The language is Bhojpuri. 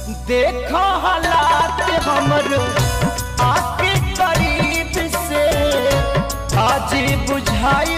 देखो हालात हमर आके करीब से आज बुझाई